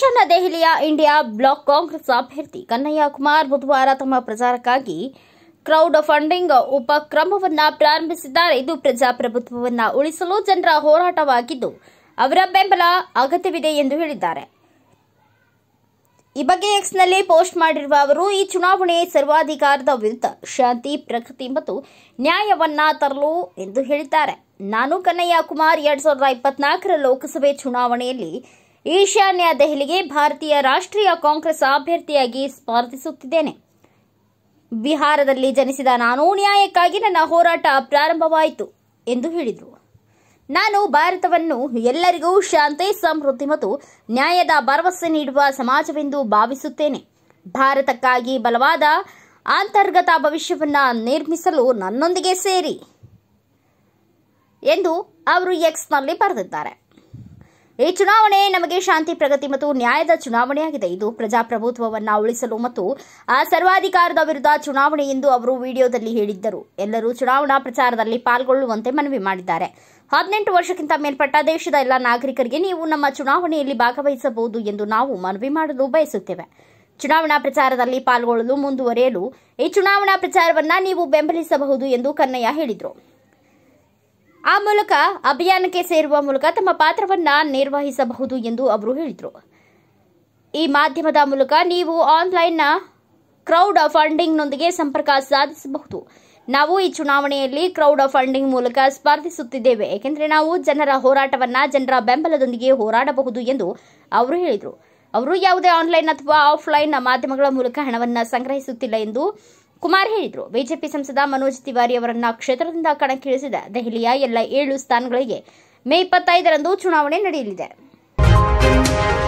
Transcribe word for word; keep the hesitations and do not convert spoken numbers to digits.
ಈಶಾನ್ಯ ದೆಹಲಿಯ India block Congress ಅಭ್ಯರ್ಥಿ ಕನ್ನಯ್ಯ ಕುಮಾರ್ ಬುಧವಾರ ತಮ್ಮ ಪ್ರಚಾರಕ್ಕಾಗಿ ಕ್ರೌಡ್ ಫಂಡಿಂಗ್ ಉಪಕ್ರಮವನ್ನು ಪ್ರಾರಂಭಿಸಿದ್ದಾರೆ. ಇದು ಪ್ರಜಾಪ್ರಭುತ್ವವನ್ನು ಉಳಿಸಲು ಜನರ ಹೋರಾಟವಾಗಿದ್ದು ಅವರ ಬೆಂಬಲ ಅಗತ್ಯವಿದೆ ಎಂದು ಹೇಳಿದ್ದಾರೆ. ಈ ಬಗ್ಗೆ ಎಕ್ಸ್ನಲ್ಲಿ ಪೋಸ್ಟ್ ಮಾಡಿರುವ ಅವರು, ಈ ಚುನಾವಣೆ ಸರ್ವಾಧಿಕಾರದ ವಿರುದ್ಧ ಶಾಂತಿ, ಪ್ರಗತಿ ಮತ್ತು ನ್ಯಾಯವನ್ನ ತರಲು ಎಂದು ಹೇಳಿದ್ದಾರೆ. ನಾನು ಕನ್ನಯ್ಯ ಕುಮಾರ್ ಎರಡ್ ಸಾವಿರದ ಇಪ್ಪತ್ನಾಲ್ಕರ ಲೋಕಸಭೆ ಚುನಾವಣೆಯಲ್ಲಿ ಈಶಾನ್ಯ ದೆಹಲಿಗೆ ಭಾರತೀಯ ರಾಷ್ಟ್ರೀಯ ಕಾಂಗ್ರೆಸ್ ಅಭ್ಯರ್ಥಿಯಾಗಿ ಸ್ಪರ್ಧಿಸುತ್ತಿದ್ದೇನೆ. ಬಿಹಾರದಲ್ಲಿ ಜನಿಸಿದ ನಾನು ನ್ಯಾಯಕ್ಕಾಗಿ ನನ್ನ ಹೋರಾಟ ಪ್ರಾರಂಭವಾಯಿತು ಎಂದು ಹೇಳಿದರು. ನಾನು ಭಾರತವನ್ನು ಎಲ್ಲರಿಗೂ ಶಾಂತಿ, ಸಮೃದ್ಧಿ ಮತ್ತು ನ್ಯಾಯದ ಭರವಸೆ ನೀಡುವ ಸಮಾಜವೆಂದು ಭಾವಿಸುತ್ತೇನೆ. ಭಾರತಕ್ಕಾಗಿ ಬಲವಾದ ಅಂತರ್ಗತ ಭವಿಷ್ಯವನ್ನು ನಿರ್ಮಿಸಲು ನನ್ನೊಂದಿಗೆ ಸೇರಿ ಎಂದು ಅವರು ಎಕ್ಸ್ನಲ್ಲಿ ಬರೆದಿದ್ದಾರೆ. ಈ ಚುನಾವಣೆ ನಮಗೆ ಶಾಂತಿ, ಪ್ರಗತಿ ಮತ್ತು ನ್ಯಾಯದ ಚುನಾವಣೆಯಾಗಿದೆ. ಇದು ಪ್ರಜಾಪ್ರಭುತ್ವವನ್ನು ಉಳಿಸಲು ಮತ್ತು ಆ ಸರ್ವಾಧಿಕಾರದ ವಿರುದ್ಧ ಚುನಾವಣೆ ಎಂದು ಅವರು ವಿಡಿಯೋದಲ್ಲಿ ಹೇಳಿದ್ದರು. ಎಲ್ಲರೂ ಚುನಾವಣಾ ಪ್ರಚಾರದಲ್ಲಿ ಪಾಲ್ಗೊಳ್ಳುವಂತೆ ಮನವಿ ಮಾಡಿದ್ದಾರೆ. ಹದಿನೆಂಟು ವರ್ಷಕ್ಕಿಂತ ಮೇಲ್ಪಟ್ಟ ದೇಶದ ಎಲ್ಲ ನಾಗರಿಕರಿಗೆ ನೀವು ನಮ್ಮ ಚುನಾವಣೆಯಲ್ಲಿ ಭಾಗವಹಿಸಬಹುದು ಎಂದು ನಾವು ಮನವಿ ಮಾಡಲು ಬಯಸುತ್ತೇವೆ. ಚುನಾವಣಾ ಪ್ರಚಾರದಲ್ಲಿ ಪಾಲ್ಗೊಳ್ಳಲು ಮುಂದುವರಿಯಲು ಈ ಚುನಾವಣಾ ಪ್ರಚಾರವನ್ನು ನೀವು ಬೆಂಬಲಿಸಬಹುದು ಎಂದು ಕನ್ನಯ್ಯ ಹೇಳಿದರು. ಆ ಮೂಲಕ ಅಭಿಯಾನಕ್ಕೆ ಸೇರುವ ಮೂಲಕ ತಮ್ಮ ಪಾತ್ರವನ್ನು ನಿರ್ವಹಿಸಬಹುದು ಎಂದು ಅವರು ಹೇಳಿದರು. ಈ ಮಾಧ್ಯಮದ ಮೂಲಕ ನೀವು ಆನ್ಲೈನ್ನ ಕ್ರೌಡ್ ಫಂಡಿಂಗ್ನೊಂದಿಗೆ ಸಂಪರ್ಕ ಸಾಧಿಸಬಹುದು. ನಾವು ಈ ಚುನಾವಣೆಯಲ್ಲಿ ಕ್ರೌಡ್ ಫಂಡಿಂಗ್ ಮೂಲಕ ಸ್ಪರ್ಧಿಸುತ್ತಿದ್ದೇವೆ, ಏಕೆಂದರೆ ನಾವು ಜನರ ಹೋರಾಟವನ್ನು ಜನರ ಬೆಂಬಲದೊಂದಿಗೆ ಹೋರಾಡಬಹುದು ಎಂದು ಅವರು ಹೇಳಿದರು. ಅವರು ಯಾವುದೇ ಆನ್ಲೈನ್ ಅಥವಾ ಆಫ್ಲೈನ್ ಮಾಧ್ಯಮಗಳ ಮೂಲಕ ಹಣವನ್ನು ಸಂಗ್ರಹಿಸುತ್ತಿಲ್ಲ ಎಂದು ಕುಮಾರ್ ಹೇಳಿದರು. ಬಿಜೆಪಿ ಸಂಸದ ಮನೋಜ್ ತಿವಾರಿ ಅವರನ್ನ ಕ್ಷೇತ್ರದಿಂದ ಕಣಕ್ಕಿಳಿಸಿದ ದೆಹಲಿಯ ಎಲ್ಲ ಏಳು ಸ್ಥಾನಗಳಿಗೆ ಮೇ ಇಪ್ಪತ್ತೈದರಂದು ಚುನಾವಣೆ ನಡೆಯಲಿದೆ.